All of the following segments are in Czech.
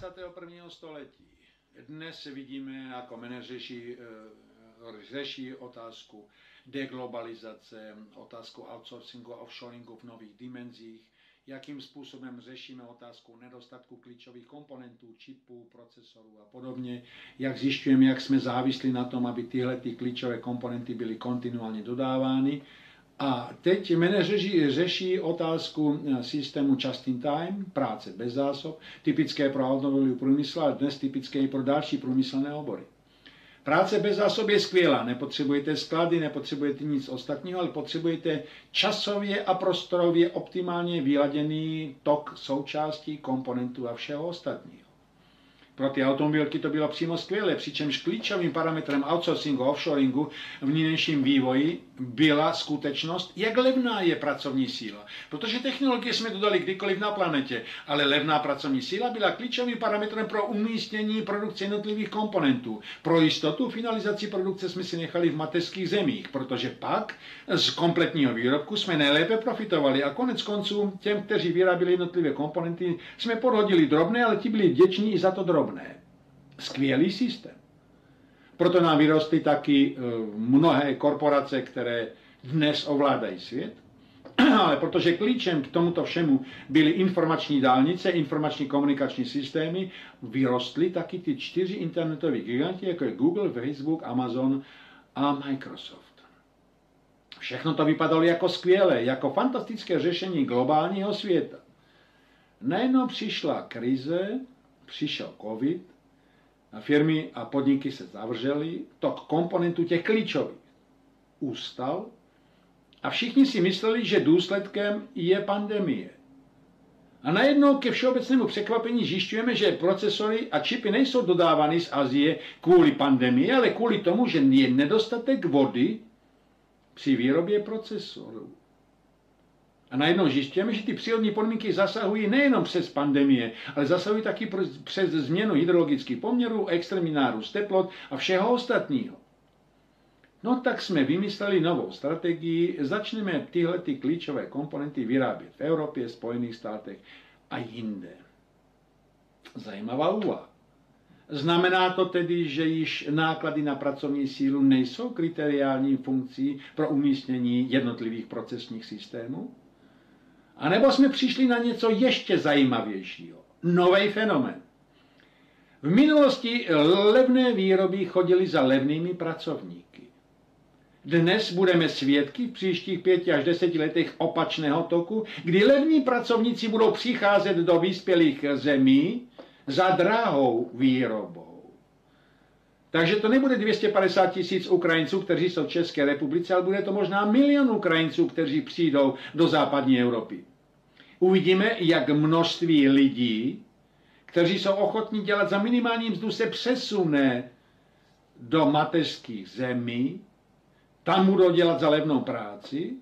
21. století. Dnes vidíme, jako manažeři řeší otázku deglobalizace, otázku outsourcingu a offshoringu v nových dimenzích, jakým způsobem řešíme otázku nedostatku klíčových komponentů, čipů, procesorů a podobně, jak zjišťujeme, jak jsme závislí na tom, aby tyhle klíčové komponenty byly kontinuálně dodávány. A teď manažeři řeší otázku systému just in time, práce bez zásob, typické pro automobilový průmysl, ale dnes typické i pro další průmyslné obory. Práce bez zásob je skvělá, nepotřebujete sklady, nepotřebujete nic ostatního, ale potřebujete časově a prostorově optimálně vyladěný tok součástí, komponentů a všeho ostatního. Pro ty automobilky to bylo přímo skvělé, přičemž klíčovým parametrem outsourcingu a offshoringu v nynějším vývoji byla skutečnost, jak levná je pracovní síla. Protože technologie jsme dodali kdykoliv na planetě, ale levná pracovní síla byla klíčovým parametrem pro umístění produkce jednotlivých komponentů. Pro jistotu finalizaci produkce jsme si nechali v mateřských zemích, protože pak z kompletního výrobku jsme nejlépe profitovali a konec konců těm, kteří vyráběli jednotlivé komponenty, jsme podhodili drobné, ale ti byli vděční i za to drobné. Skvělý systém. Proto nám vyrostly taky mnohé korporace, které dnes ovládají svět, ale protože klíčem k tomuto všemu byly informační dálnice, informační komunikační systémy, vyrostly taky ty 4 internetové giganti, jako je Google, Facebook, Amazon a Microsoft. Všechno to vypadalo jako skvělé, jako fantastické řešení globálního světa. Najednou přišla krize, přišel covid, a firmy a podniky se zavřely, tok komponentů těch klíčových ustal a všichni si mysleli, že důsledkem je pandemie. A najednou ke všeobecnému překvapení zjišťujeme, že procesory a čipy nejsou dodávány z Asie kvůli pandemii, ale kvůli tomu, že je nedostatek vody při výrobě procesorů. A najednou zjišťujeme, že ty přírodní podmínky zasahují nejenom přes pandemie, ale zasahují taky přes změnu hydrologických poměrů, extrémní nárůst teplot a všeho ostatního. No tak jsme vymysleli novou strategii, začneme tyhle klíčové komponenty vyrábět v Evropě, Spojených státech a jinde. Zajímavá úvaha. Znamená to tedy, že již náklady na pracovní sílu nejsou kriteriální funkcí pro umístění jednotlivých procesních systémů? A nebo jsme přišli na něco ještě zajímavějšího. Nový fenomén. V minulosti levné výroby chodily za levnými pracovníky. Dnes budeme svědky v příštích 5 až 10 letech opačného toku, kdy levní pracovníci budou přicházet do vyspělých zemí za drahou výrobou. Takže to nebude 250 000 Ukrajinců, kteří jsou v České republice, ale bude to možná 1 milion Ukrajinců, kteří přijdou do západní Evropy. Uvidíme, jak množství lidí, kteří jsou ochotní dělat za minimální mzdu, se přesune do mateřských zemí, tam budou dělat za levnou práci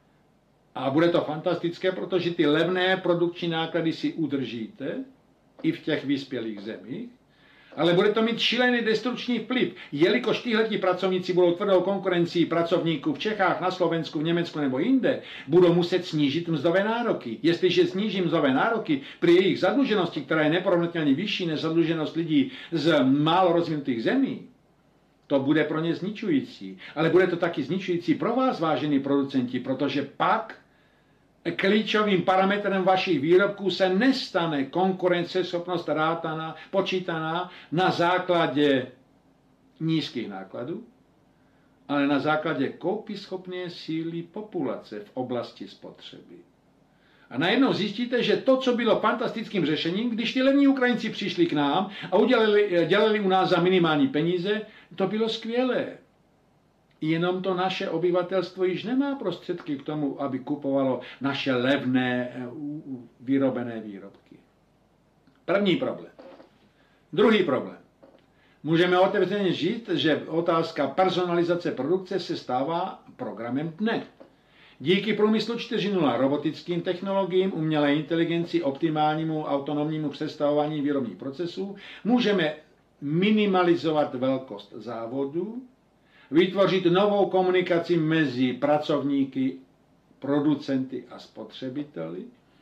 a bude to fantastické, protože ty levné produkční náklady si udržíte i v těch vyspělých zemích, ale bude to mít šílený destrukční vliv, jelikož tihleti pracovníci budou tvrdou konkurencí pracovníků v Čechách, na Slovensku, v Německu nebo jinde, budou muset snížit mzdové nároky. Jestliže sníží mzdové nároky při jejich zadluženosti, která je neporovnatelně vyšší než zadluženost lidí z málo rozvinutých zemí, to bude pro ně zničující. Ale bude to taky zničující pro vás, vážení producenti, protože pak klíčovým parametrem vašich výrobků se nestane konkurenceschopnost počítaná na základě nízkých nákladů, ale na základě koupěschopné síly populace v oblasti spotřeby. A najednou zjistíte, že to, co bylo fantastickým řešením, když ti levní Ukrajinci přišli k nám a dělali u nás za minimální peníze, to bylo skvělé. Jenom to naše obyvatelstvo již nemá prostředky k tomu, aby kupovalo naše levné vyrobené výrobky. První problém. Druhý problém. Můžeme otevřeně říct, že otázka personalizace produkce se stává programem dne. Díky průmyslu 4.0, robotickým technologiím, umělé inteligenci, optimálnímu autonomnímu přestavování výrobních procesů můžeme minimalizovat velkost závodu, vytvořit novou komunikaci mezi pracovníky, producenty a spotřebiteli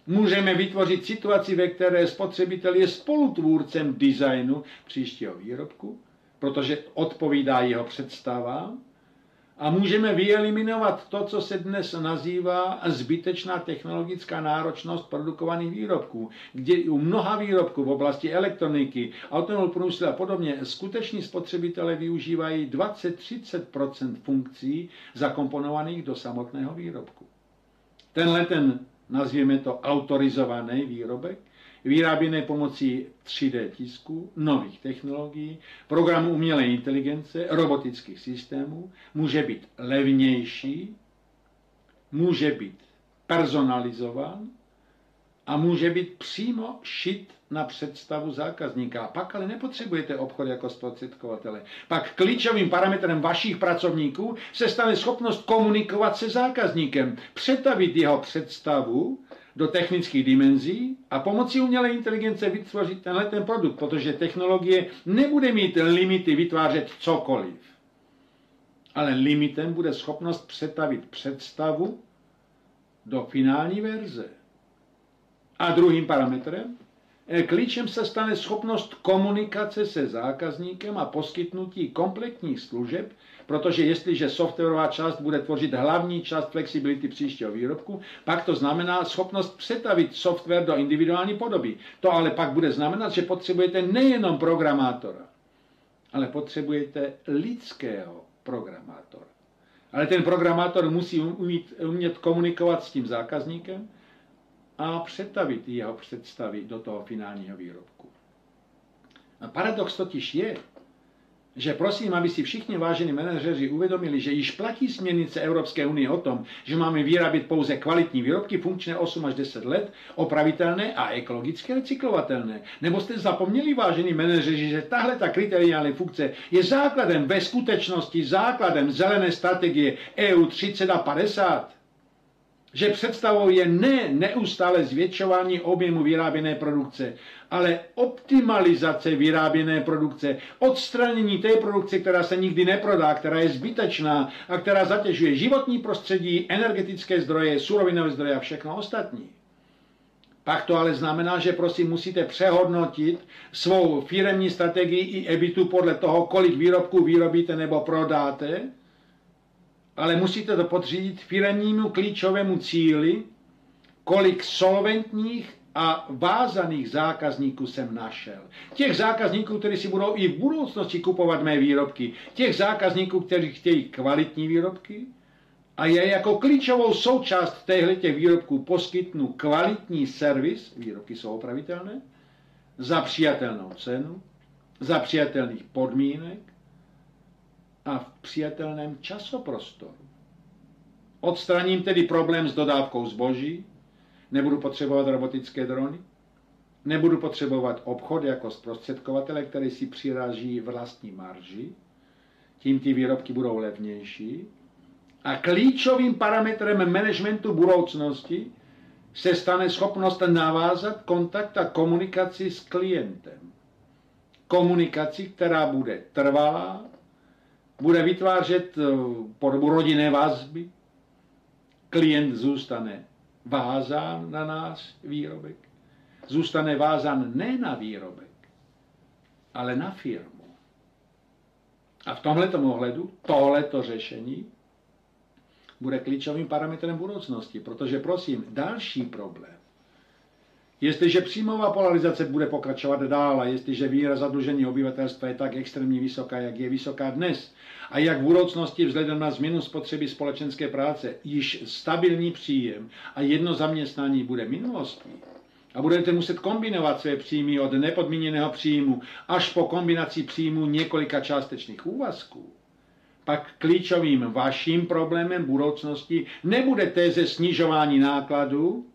Můžeme vytvořit situaci, ve které spotřebitel je spolutvůrcem designu příštího výrobku, protože odpovídá jeho představám. A můžeme vyeliminovat to, co se dnes nazývá zbytečná technologická náročnost produkovaných výrobků, kde u mnoha výrobků v oblasti elektroniky, automobilového průmyslu a podobně skuteční spotřebitelé využívají 20–30% funkcí zakomponovaných do samotného výrobku. Ten, nazvěme to autorizovaný výrobek, vyráběný pomocí 3D tisku, nových technologií, programů umělé inteligence, robotických systémů, může být levnější, může být personalizován a může být přímo šit na představu zákazníka. Pak ale nepotřebujete obchod jako zprostředkovatele. Pak klíčovým parametrem vašich pracovníků se stane schopnost komunikovat se zákazníkem, přetavit jeho představu do technických dimenzí a pomocí umělé inteligence vytvořit ten produkt, protože technologie nebude mít limity vytvářet cokoliv. Ale limitem bude schopnost přetavit představu do finální verze. A druhým parametrem, klíčem se stane schopnost komunikace se zákazníkem a poskytnutí kompletních služeb, protože jestliže softwarová část bude tvořit hlavní část flexibility příštího výrobku, pak to znamená schopnost přetavit software do individuální podoby. To ale pak bude znamenat, že potřebujete nejenom programátora, ale potřebujete lidského programátora. Ale ten programátor musí umět komunikovat s tím zákazníkem a přetavit jeho představy do toho finálního výrobku. A paradox totiž je, že prosím, aby si všichni vážení manažeři uvědomili, že již platí směrnice Evropské unie o tom, že máme vyrábět pouze kvalitní výrobky, funkčné 8 až 10 let, opravitelné a ekologicky recyklovatelné. Nebo jste zapomněli, vážení manažeři, že tahle ta kriteriální funkce je základem, ve skutečnosti základem zelené strategie EU 30 a 50? Že představou je ne neustále zvětšování objemu vyráběné produkce, ale optimalizace vyráběné produkce, odstranění té produkce, která se nikdy neprodá, která je zbytečná a která zatěžuje životní prostředí, energetické zdroje, surovinové zdroje a všechno ostatní. Pak to ale znamená, že prosím musíte přehodnotit svou firemní strategii i EBITu podle toho, kolik výrobků vyrobíte nebo prodáte, ale musíte to podřídit firemnímu klíčovému cíli, kolik solventních a vázaných zákazníků jsem našel. Těch zákazníků, kteří si budou i v budoucnosti kupovat mé výrobky, těch zákazníků, kteří chtějí kvalitní výrobky, a já jako klíčovou součást těch výrobků poskytnu kvalitní servis, výrobky jsou opravitelné, za přijatelnou cenu, za přijatelných podmínek, a v přijatelném časoprostoru. Odstraním tedy problém s dodávkou zboží, nebudu potřebovat robotické drony, nebudu potřebovat obchod jako zprostředkovatele, který si přiráží vlastní marži, tím ty výrobky budou levnější a klíčovým parametrem managementu budoucnosti se stane schopnost navázat kontakt a komunikaci s klientem. Komunikaci, která bude trvalá, bude vytvářet podobu rodinné vazby, klient zůstane vázán na náš výrobek, zůstane vázán ne na výrobek, ale na firmu. A v tomhletom ohledu tohleto řešení bude klíčovým parametrem budoucnosti, protože prosím, další problém. Jestliže příjmová polarizace bude pokračovat dál a jestliže míra zadlužení obyvatelstva je tak extrémně vysoká, jak je vysoká dnes, a jak v budoucnosti vzhledem na změnu spotřeby společenské práce již stabilní příjem a jedno zaměstnání bude minulostí, a budete muset kombinovat své příjmy od nepodmíněného příjmu až po kombinaci příjmů několika částečných úvazků, pak klíčovým vaším problémem budoucnosti nebude téze snižování nákladů,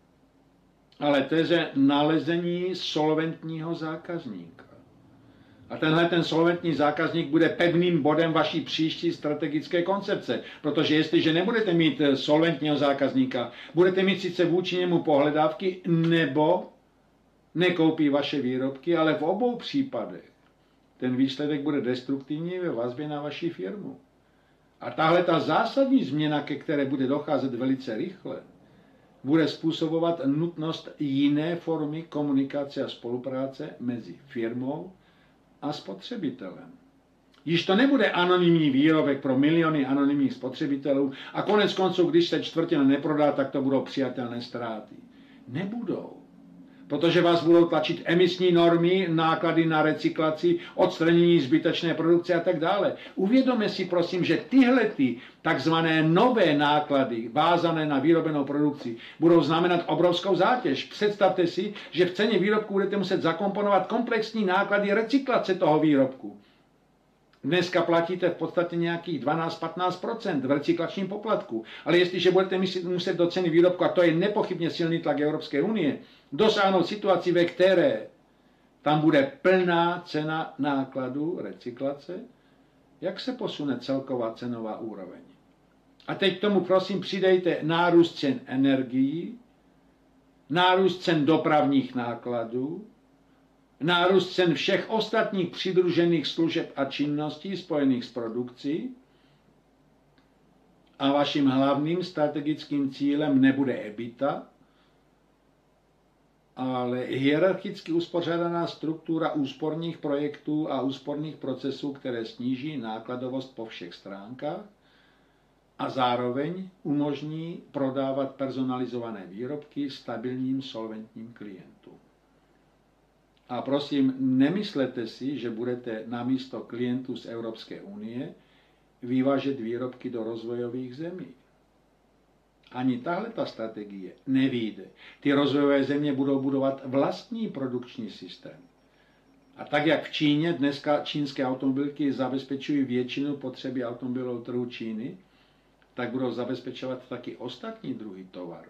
ale téze nalezení solventního zákazníka. A ten solventní zákazník bude pevným bodem vaší příští strategické koncepce, protože jestliže nebudete mít solventního zákazníka, budete mít sice vůči němu pohledávky nebo nekoupí vaše výrobky, ale v obou případech ten výsledek bude destruktivní ve vazbě na vaši firmu. A tahle ta zásadní změna, ke které bude docházet velice rychle, bude způsobovat nutnost jiné formy komunikace a spolupráce mezi firmou a spotřebitelem. Již to nebude anonymní výrobek pro miliony anonymních spotřebitelů a konec konců, když se čtvrtina neprodá, tak to budou přijatelné ztráty. Nebudou. Protože vás budou tlačit emisní normy, náklady na recyklaci, odstranění zbytečné produkce a tak dále. Uvědomme si prosím, že tyhle takzvané nové náklady vázané na výrobenou produkci budou znamenat obrovskou zátěž. Představte si, že v ceně výrobku budete muset zakomponovat komplexní náklady recyklace toho výrobku. Dneska platíte v podstatě nějakých 12-15% v recyklačním poplatku, ale jestliže budete muset do ceny výrobku, a to je nepochybně silný tlak Evropské unie, dosáhnout situaci, ve které tam bude plná cena nákladů recyklace, jak se posune celková cenová úroveň. A teď k tomu prosím přidejte nárůst cen energií, nárůst cen dopravních nákladů, nárůst cen všech ostatních přidružených služeb a činností spojených s produkcí a vaším hlavním strategickým cílem nebude EBITDA, ale hierarchicky uspořádaná struktura úsporných projektů a úsporných procesů, které sníží nákladovost po všech stránkách a zároveň umožní prodávat personalizované výrobky stabilním solventním klientům. A prosím, nemyslete si, že budete namísto klientů z Evropské unie vyvážet výrobky do rozvojových zemí. Ani tahle ta strategie nevyjde. Ty rozvojové země budou budovat vlastní produkční systém. A tak jak v Číně dneska čínské automobilky zabezpečují většinu potřeby automobilového trhu Číny, tak budou zabezpečovat taky ostatní druhy tovarů.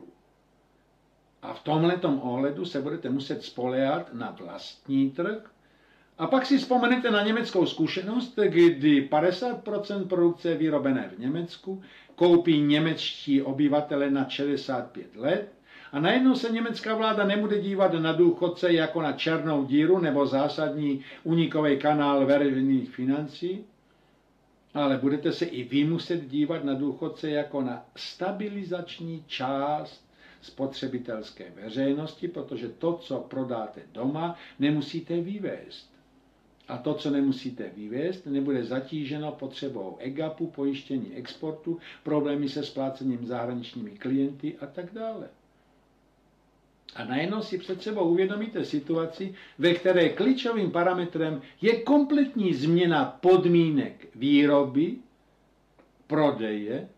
A v tomhletom ohledu se budete muset spoléhat na vlastní trh. A pak si vzpomenete na německou zkušenost, kdy 50% produkce vyrobené v Německu koupí němečtí obyvatele na 65 let a najednou se německá vláda nebude dívat na důchodce jako na černou díru nebo zásadní únikový kanál veřejných financí, ale budete se i vy muset dívat na důchodce jako na stabilizační část spotřebitelské veřejnosti, protože to, co prodáte doma, nemusíte vyvést. A to, co nemusíte vyvést, nebude zatíženo potřebou EGAPu, pojištění exportu, problémy se splácením zahraničními klienty a tak dále. A najednou si před sebou uvědomíte situaci, ve které klíčovým parametrem je kompletní změna podmínek výroby, prodeje,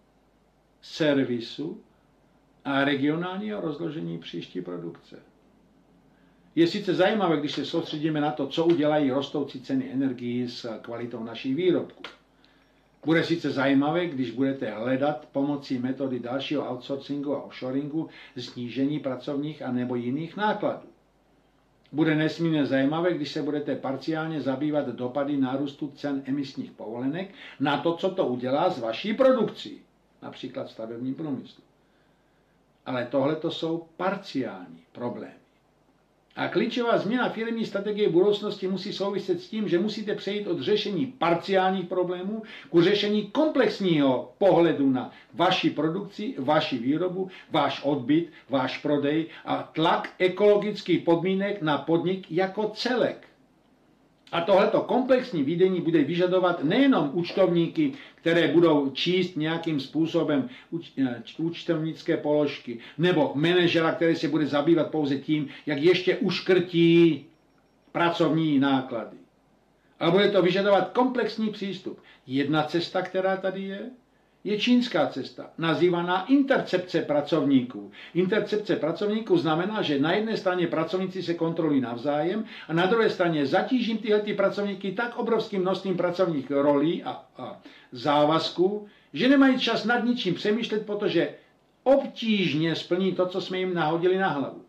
servisu a regionálního rozložení příští produkce. Je sice zajímavé, když se soustředíme na to, co udělají rostoucí ceny energií s kvalitou našich výrobků. Bude sice zajímavé, když budete hledat pomocí metody dalšího outsourcingu a offshoringu snížení pracovních a nebo jiných nákladů. Bude nesmírně zajímavé, když se budete parciálně zabývat dopady nárůstu cen emisních povolenek na to, co to udělá s vaší produkcí, například v stavebním průmyslu. Ale tohle to jsou parciální problémy. A klíčová změna firemní strategie budoucnosti musí souviset s tím, že musíte přejít od řešení parciálních problémů k řešení komplexního pohledu na vaši produkci, vaši výrobu, váš odbyt, váš prodej a tlak ekologických podmínek na podnik jako celek. A tohleto komplexní vidění bude vyžadovat nejenom účtovníky, které budou číst nějakým způsobem účtovnické položky, nebo manažera, který se bude zabývat pouze tím, jak ještě uškrtí pracovní náklady. Ale bude to vyžadovat komplexní přístup. Jedna cesta, která tady je čínská cesta, nazývaná intercepce pracovníků. Intercepce pracovníků znamená, že na jedné straně pracovníci se kontrolují navzájem a na druhé straně zatížím tyhle pracovníky tak obrovským množstvím pracovních rolí a závazků, že nemají čas nad ničím přemýšlet, protože obtížně splní to, co jsme jim nahodili na hlavu.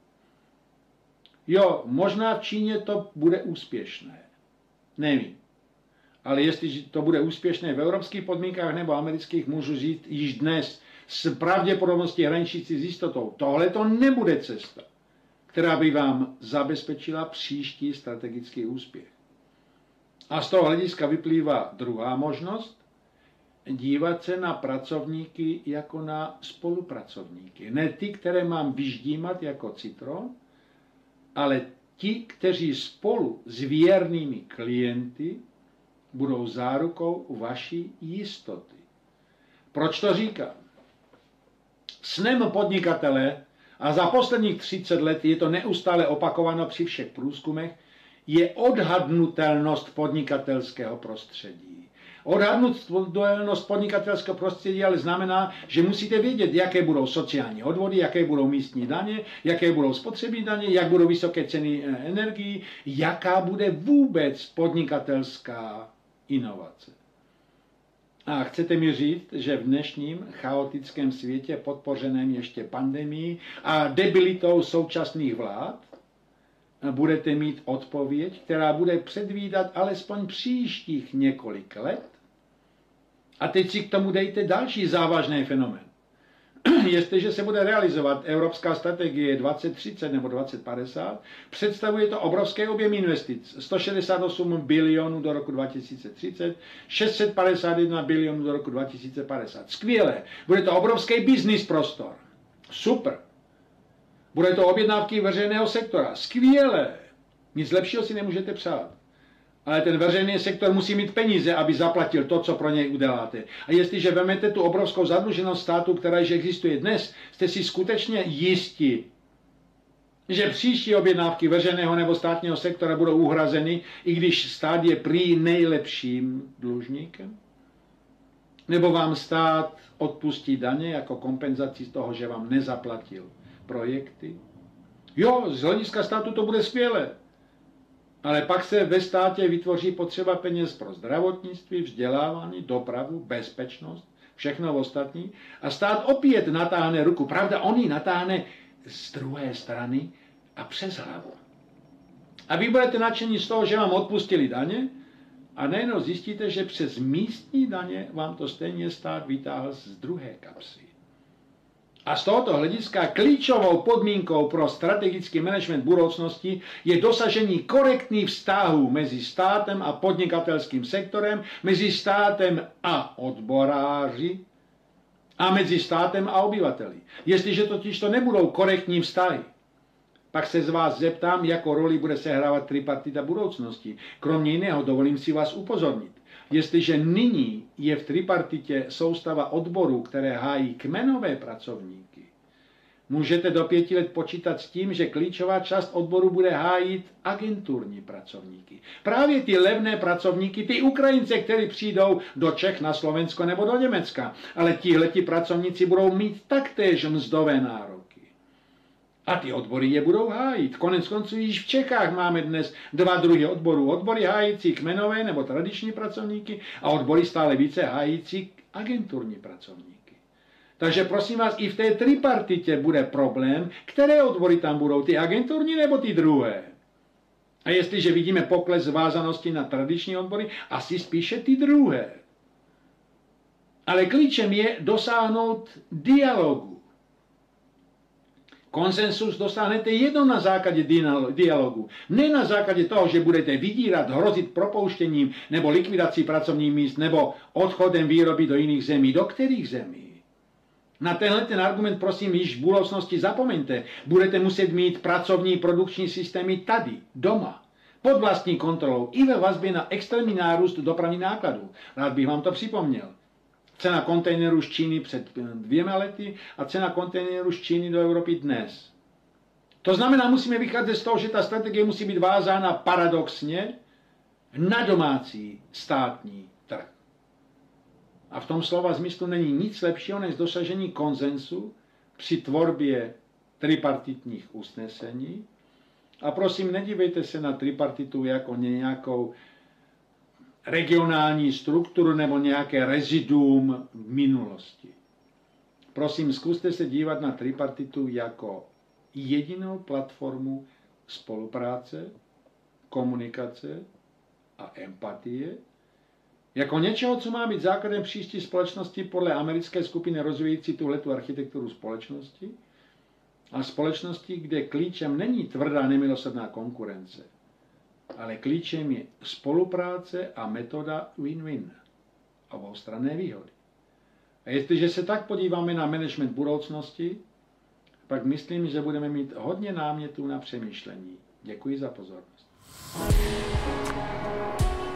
Jo, možná v Číně to bude úspěšné. Nevím. Ale jestli to bude úspěšné v evropských podmínkách nebo amerických, můžu říct již dnes s pravděpodobností hraničící s jistotou. Tohle to nebude cesta, která by vám zabezpečila příští strategický úspěch. A z toho hlediska vyplývá druhá možnost, dívat se na pracovníky jako na spolupracovníky. Ne ty, které mám vyždímat jako citron, ale ti, kteří spolu s věrnými klienty budou zárukou vaší jistoty. Proč to říkám? Snem podnikatele, a za posledních 30 let je to neustále opakováno při všech průzkumech, je odhadnutelnost podnikatelského prostředí. Odhadnutelnost podnikatelského prostředí ale znamená, že musíte vědět, jaké budou sociální odvody, jaké budou místní daně, jaké budou spotřební daně, jak budou vysoké ceny energií, jaká bude vůbec podnikatelská inovace. A chcete mi říct, že v dnešním chaotickém světě, podpořeném ještě pandemií a debilitou současných vlád, budete mít odpověď, která bude předvídat alespoň příštích několik let? A teď si k tomu dejte další závažný fenomén. Jestliže se bude realizovat Evropská strategie 2030 nebo 2050, představuje to obrovský objem investic. 168 bilionů do roku 2030, 651 bilionů do roku 2050. Skvělé. Bude to obrovský business prostor. Super. Bude to objednávky veřejného sektora. Skvělé. Nic lepšího si nemůžete přát. Ale ten veřejný sektor musí mít peníze, aby zaplatil to, co pro něj uděláte. A jestliže vezmete tu obrovskou zadluženost státu, která již existuje dnes, jste si skutečně jistí, že příští objednávky veřejného nebo státního sektora budou uhrazeny, i když stát je prý nejlepším dlužníkem? Nebo vám stát odpustí daně jako kompenzaci z toho, že vám nezaplatil projekty? Jo, z hlediska státu to bude skvělé. Ale pak se ve státě vytvoří potřeba peněz pro zdravotnictví, vzdělávání, dopravu, bezpečnost, všechno ostatní. A stát opět natáhne ruku. Pravda, on ji natáhne z druhé strany a přes hlavu. A vy budete nadšení z toho, že vám odpustili daně, a nejenom zjistíte, že přes místní daně vám to stejně stát vytáhl z druhé kapsy. A z tohoto hlediska klíčovou podmínkou pro strategický management budoucnosti je dosažení korektních vztahů mezi státem a podnikatelským sektorem, mezi státem a odboráři a mezi státem a obyvateli. Jestliže totiž to nebudou korektní vztahy, pak se z vás zeptám, jakou roli bude sehrávat tripartita budoucnosti. Kromě jiného dovolím si vás upozornit. Jestliže nyní je v tripartitě soustava odborů, které hájí kmenové pracovníky, můžete do 5 let počítat s tím, že klíčová část odboru bude hájit agenturní pracovníky. Právě ty levné pracovníky, ty Ukrajince, kteří přijdou do Čech, na Slovensko nebo do Německa. Ale tihleti pracovníci budou mít taktéž mzdové nároky. A ty odbory je budou hájit. Konec konců již v Čechách máme dnes 2 druhy odborů. Odbory hájící kmenové nebo tradiční pracovníky a odbory stále více hájící agenturní pracovníky. Takže prosím vás, i v té tripartitě bude problém, které odbory tam budou, ty agenturní nebo ty druhé. A jestliže vidíme pokles vázanosti na tradiční odbory, asi spíše ty druhé. Ale klíčem je dosáhnout dialogu. Konsensus dosáhnete jenom na základě dialogu. Ne na základě toho, že budete vydírat, hrozit propouštěním nebo likvidací pracovních míst nebo odchodem výroby do jiných zemí. Do kterých zemí? Na tenhle ten argument prosím již v budoucnosti zapomeňte. Budete muset mít pracovní produkční systémy tady, doma, pod vlastní kontrolou i ve vazbě na extrémní nárůst dopravních nákladů. Rád bych vám to připomněl. Cena kontejnerů z Číny před 2 lety a cena kontejnerů z Číny do Evropy dnes. To znamená, musíme vycházet z toho, že ta strategie musí být vázána paradoxně na domácí státní trh. A v tom slova smyslu není nic lepšího než dosažení konsensu při tvorbě tripartitních usnesení. A prosím, nedívejte se na tripartitu jako nějakou regionální strukturu nebo nějaké reziduum v minulosti. Prosím, zkuste se dívat na tripartitu jako jedinou platformu spolupráce, komunikace a empatie, jako něčeho, co má být základem příští společnosti podle americké skupiny rozvíjející tuhletu architekturu společnosti a společnosti, kde klíčem není tvrdá nemilosrdná konkurence, ale klíčem je spolupráce a metoda win-win. oboustranné výhody. A jestliže se tak podíváme na management budoucnosti, pak myslím, že budeme mít hodně námětů na přemýšlení. Děkuji za pozornost.